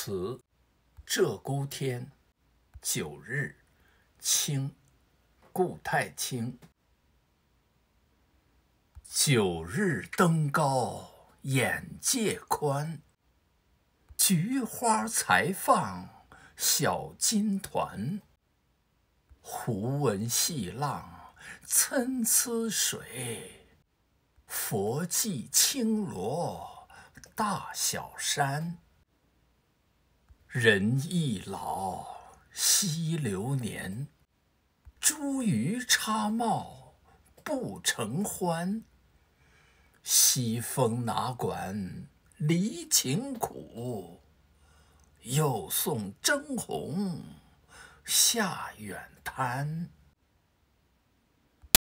词，鹧鸪天，九日，清，顾太清。九日登高眼界宽，菊花才放小金团。忽闻细浪参差水，佛系青罗大小山。人易老惜流年，茱萸插帽不成欢。西风哪管离情苦，又送征鸿下远滩。